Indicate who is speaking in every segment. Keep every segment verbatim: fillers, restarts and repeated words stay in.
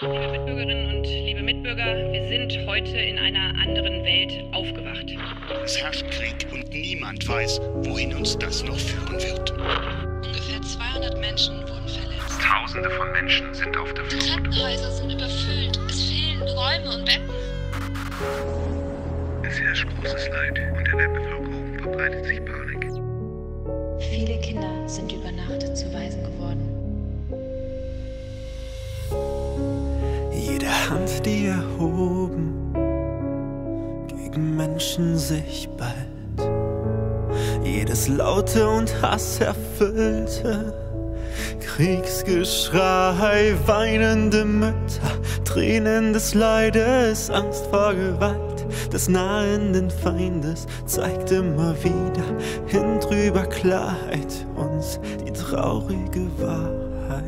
Speaker 1: Liebe Mitbürgerinnen und liebe Mitbürger, wir sind heute in einer anderen Welt aufgewacht.
Speaker 2: Es herrscht Krieg und niemand weiß, wohin uns das noch führen wird.
Speaker 3: Ungefähr zweihundert Menschen wurden verletzt.
Speaker 4: Tausende von Menschen sind auf der
Speaker 3: Die
Speaker 4: Flucht.
Speaker 3: Krankenhäuser sind überfüllt. Es fehlen Räume und Betten.
Speaker 4: Es herrscht großes Leid und in der Bevölkerung verbreitet sich Panik.
Speaker 5: Viele Kinder sind über Nacht zu Waisen geworden.
Speaker 6: Jede Hand, die erhoben gegen Menschen sich ballt. Jedes laute und hasserfüllte Kriegsgeschrei, weinende Mütter, Tränen des Leides, Angst vor Gewalt des nahenden Feindes zeigt immer wieder hin drüber Klarheit uns die traurige Wahrheit.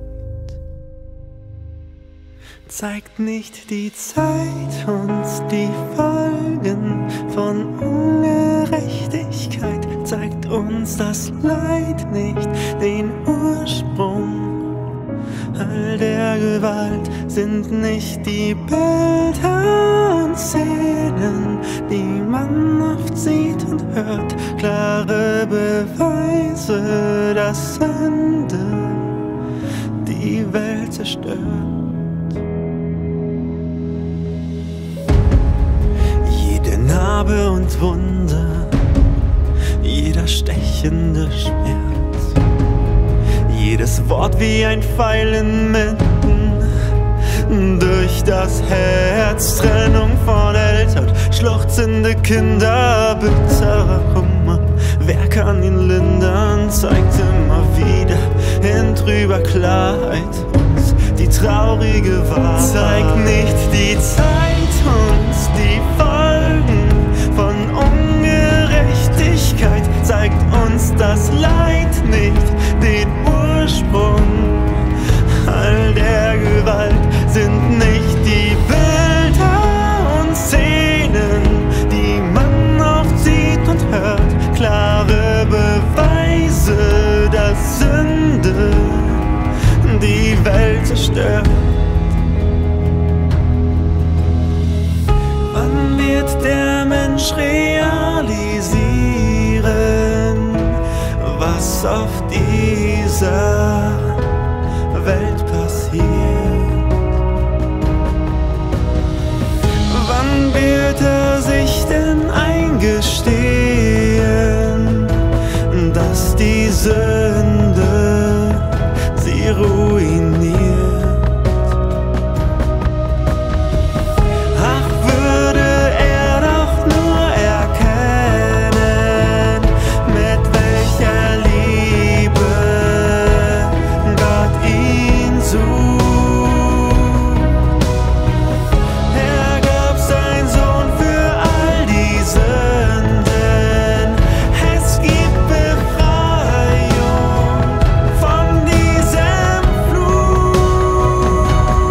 Speaker 6: Zeigt nicht die Zeit uns die Folgen von Ungerechtigkeit, zeigt uns das Leid nicht den Ursprung all der Gewalt, sind nicht die Bilder und Szenen, die man oft sieht und hört, klare Beweise, dass Sünde die Welt zerstört. Narbe und Wunde, jeder stechende Schmerz, jedes Wort wie ein Pfeil inmitten durch das Herz, Trennung von Eltern, schluchzende Kinder, bitterer Kummer, wer kann ihn lindern, zeigt immer wieder hin drüber Klarheit uns die traurige Wahrheit. Zeigt nicht die Zeit uns die Folgen von Ungerechtigkeit, zeigt uns das Leid nicht den Ursprung all der Gewalt, sind nicht die Bilder und Szenen, die man oft sieht und hört, klare Beweise, dass Sünde die Welt zerstört. Wann wird der Mensch realisieren, was auf dieser Welt passiert? Wann wird er sich denn eingestehen, dass die Sünde sie ruiniert? Ach, würde er doch nur erkennen, mit welcher Liebe Gott ihn sucht. Er gab seinen Sohn für all die Sünden. Es gibt Befreiung von diesem Fluch.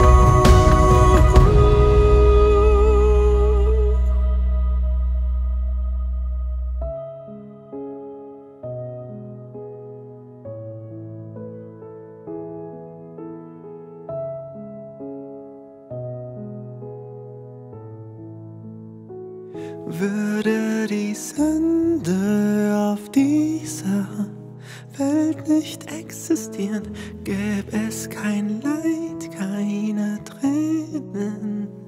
Speaker 6: Würde die Sünde auf dieser Welt nicht existieren, gäbe es kein Leid, keine Tränen.